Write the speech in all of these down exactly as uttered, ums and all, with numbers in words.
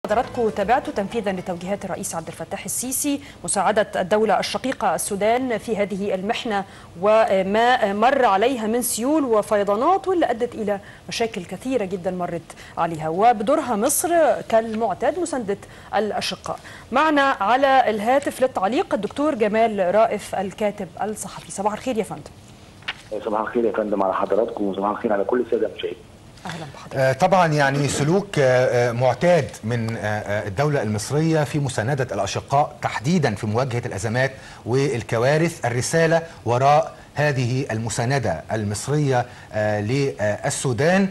حضراتكم تابعتوا تنفيذا لتوجيهات الرئيس عبد الفتاح السيسي مساعدة الدولة الشقيقة السودان في هذه المحنة وما مر عليها من سيول وفيضانات واللي أدت إلى مشاكل كثيرة جدا مرت عليها، وبدورها مصر كالمعتاد مساندة الأشقاء. معنا على الهاتف للتعليق الدكتور جمال رائف الكاتب الصحفي. صباح الخير يا فندم. صباح الخير يا فندم على حضراتكم وصباح الخير على كل السادة المشاهدين. أهلا بحضرتك. طبعا يعني سلوك معتاد من الدولة المصرية في مساندة الأشقاء تحديدا في مواجهة الأزمات والكوارث. الرسالة وراء هذه المساندة المصرية للسودان،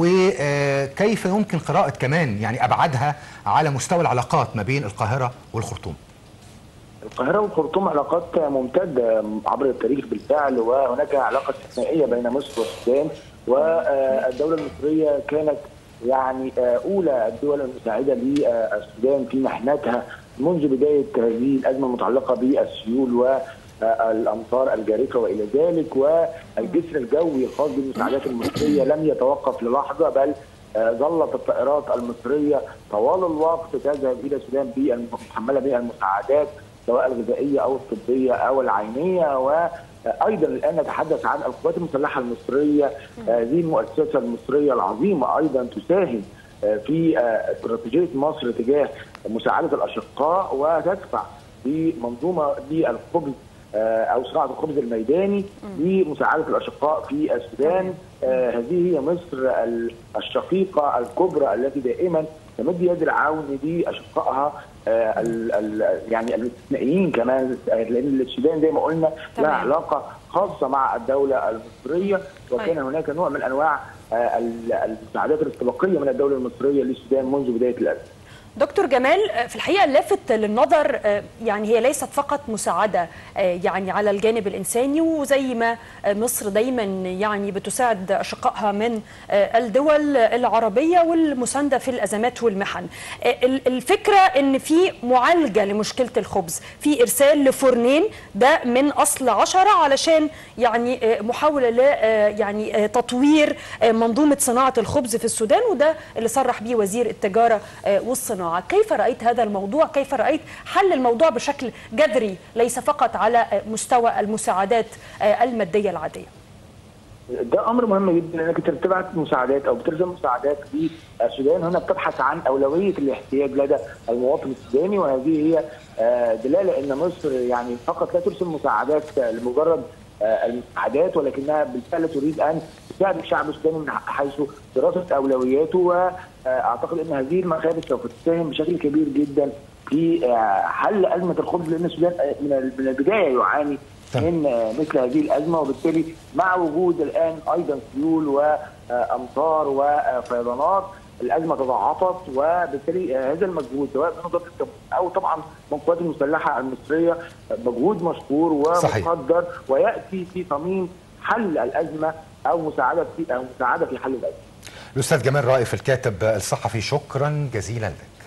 وكيف يمكن قراءة كمان يعني أبعادها على مستوى العلاقات ما بين القاهرة والخرطوم؟ القاهرة والخرطوم علاقات ممتدة عبر التاريخ بالفعل، وهناك علاقة استثنائية بين مصر والسودان، والدولة المصرية كانت يعني أولى الدول المساعدة للسودان في محنتها منذ بداية هذه الأزمة المتعلقة بالسيول والأمطار الجارفة وإلى ذلك. والجسر الجوي الخاص بالمساعدات المصرية لم يتوقف للحظة، بل ظلت الطائرات المصرية طوال الوقت تذهب إلى السودان محملة بالمساعدات سواء الغذائية أو الطبية أو العينية. وأيضا الآن نتحدث عن القوات المسلحة المصرية، هذه المؤسسة المصرية العظيمة أيضا تساهم في استراتيجية مصر تجاه مساعدة الأشقاء وتدفع بمنظومة للخبز أو صناعة الخبز الميداني لمساعدة الأشقاء في السودان. هذه هي مصر الشقيقة الكبرى التي دائما تمد يد العون لأشقائها ال ال يعني الاستثنائيين كمان، لأن السودان زي ما قلنا لها علاقة خاصة مع الدولة المصرية، وكان هناك نوع من أنواع المساعدات الاستباقية من الدولة المصرية للسودان منذ بداية الأزمة. دكتور جمال، في الحقيقة اللافت للنظر يعني هي ليست فقط مساعدة يعني على الجانب الإنساني، وزي ما مصر دايما يعني بتساعد أشقائها من الدول العربية والمساندة في الأزمات والمحن. الفكرة إن في معالجة لمشكلة الخبز، في إرسال لفرنين ده من أصل عشرة علشان يعني محاولة ل يعني تطوير منظومة صناعة الخبز في السودان، وده اللي صرح به وزير التجارة والصناعة. كيف رأيت هذا الموضوع؟ كيف رأيت حل الموضوع بشكل جذري ليس فقط على مستوى المساعدات المادية العادية؟ ده امر مهم جدا، انك تبعت مساعدات او بترسل مساعدات للسودان. هنا بتبحث عن اولويه الاحتياج لدى المواطن السوداني، وهذه هي دلاله ان مصر يعني فقط لا ترسل مساعدات لمجرد المساعدات، ولكنها بالفعل تريد ان تساعد الشعب السوداني من حيث دراسه اولوياته. واعتقد ان هذه المخابز سوف تساهم بشكل كبير جدا في حل ازمه الخبز، لان السودان من البدايه يعاني من مثل هذه الازمه، وبالتالي مع وجود الان ايضا سيول وامطار وفيضانات الازمه تضاعفت، وبالتالي هذا المجهود سواء من وزاره التموين او طبعا من القوات المسلحه المصريه مجهود مشكور ومقدر، وياتي في صميم حل الازمه او مساعده في او مساعده في حل الازمه. الأستاذ جمال رائف الكاتب الصحفي، شكرا جزيلا لك.